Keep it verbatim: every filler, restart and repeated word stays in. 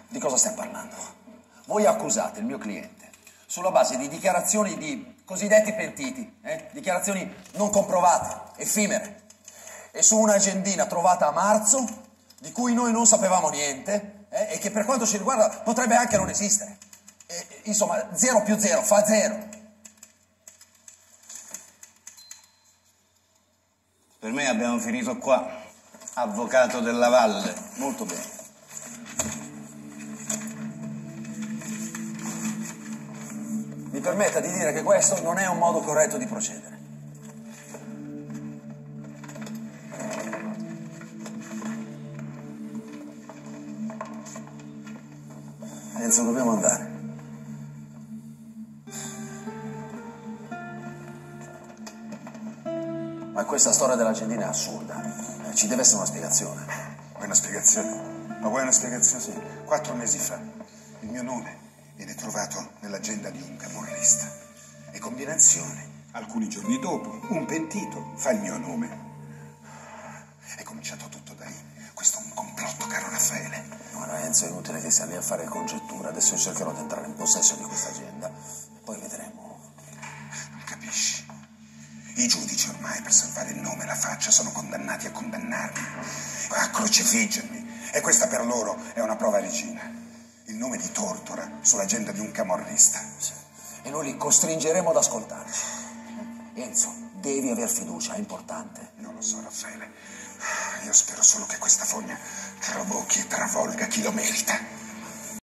Di cosa stiamo parlando? Voi accusate il mio cliente sulla base di dichiarazioni di cosiddetti pentiti, eh? Dichiarazioni non comprovate, effimere, e su un'agendina trovata a marzo, di cui noi non sapevamo niente, eh? E che per quanto ci riguarda potrebbe anche non esistere. E, insomma, zero più zero fa zero. Per me abbiamo finito qua. Avvocato della Valle. Molto bene. Mi permetta di dire che questo non è un modo corretto di procedere. Enzo, dobbiamo andare. Ma questa storia dell'agendina è assurda. Eh, ci deve essere una spiegazione. Vuoi una spiegazione? Ma vuoi una spiegazione? Sì. Quattro mesi fa il mio nome viene trovato nell'agenda di un camorrista. E combinazione, alcuni giorni dopo, un pentito fa il mio nome. È cominciato tutto da lì. Questo è un complotto, caro Raffaele. Guarda, Enzo, è inutile che stia lì a fare congetture. Adesso io cercherò di entrare in possesso di questa agenda. E poi vedremo. Non capisci? I giudici ormai per salvare il nome e la faccia sono condannati a condannarmi, a crocifiggermi. E questa per loro è una prova regina. Il nome di Tortora sull'agenda di un camorrista. Sì. E noi li costringeremo ad ascoltarci. Enzo, devi aver fiducia, è importante. Non lo so, Raffaele. Io spero solo che questa fogna trabochi e travolga chi lo merita.